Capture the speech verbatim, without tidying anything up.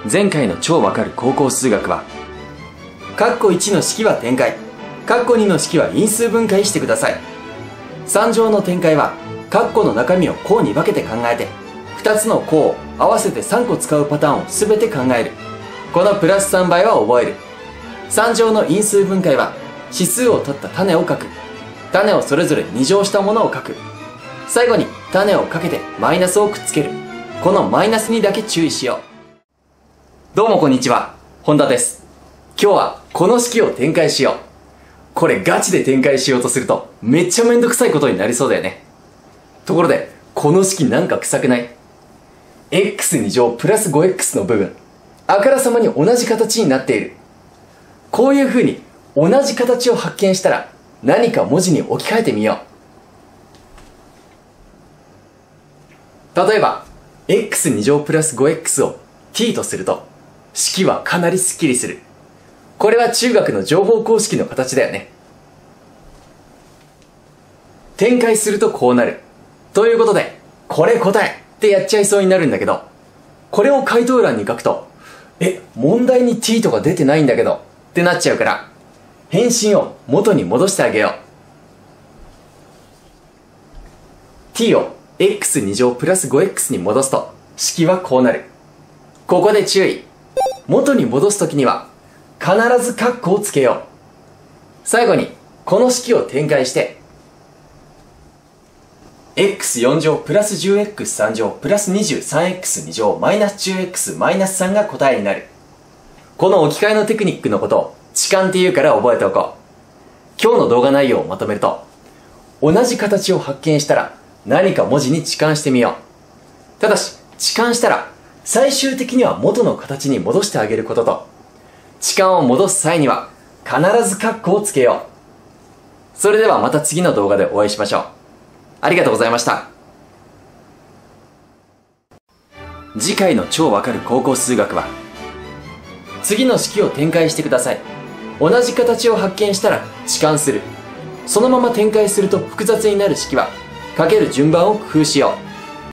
前回の超わかる高校数学は、 カッコいちの式は展開、カッコにの式は因数分解してください。さん乗の展開は、カッコの中身を項に分けて考えて、ふたつの項を合わせてさんこ使うパターンをすべて考える。このプラスさん倍は覚える。さん乗の因数分解は、指数を取った種を書く。種をそれぞれに乗したものを書く。最後に種をかけてマイナスをくっつける。このマイナスにだけ注意しよう。どうもこんにちは、本田です。今日はこの式を展開しよう。これガチで展開しようとするとめっちゃめんどくさいことになりそうだよね。ところで、この式なんか臭くない？ エックスに 乗プラス ごエックス の部分、あからさまに同じ形になっている。こういう風に同じ形を発見したら何か文字に置き換えてみよう。例えば エックスに 乗プラス ごエックス を t とすると式はかなりスッキリする。これは中学の乗法公式の形だよね。展開するとこうなる。ということで、これ答えってやっちゃいそうになるんだけど、これを回答欄に書くと、え、問題に t とか出てないんだけどってなっちゃうから、返信を元に戻してあげよう。t を エックスに 乗プラス ごエックス に戻すと式はこうなる。ここで注意。元に戻すときには必ずカッコをつけよう。最後にこの式を展開して エックスよん 乗プラス じゅうエックスさん 乗プラス にじゅうさんエックスに 乗マイナス じゅうエックス マイナスさんが答えになる。この置き換えのテクニックのことを置換って言うから覚えておこう。今日の動画内容をまとめると、同じ形を発見したら何か文字に置換してみよう。ただし置換したら最終的には元の形に戻してあげることと、置換を戻す際には必ずカッコをつけよう。それではまた次の動画でお会いしましょう。ありがとうございました。次回の超わかる高校数学は、次の式を展開してください。同じ形を発見したら置換する。そのまま展開すると複雑になる式は、かける順番を工夫しよう。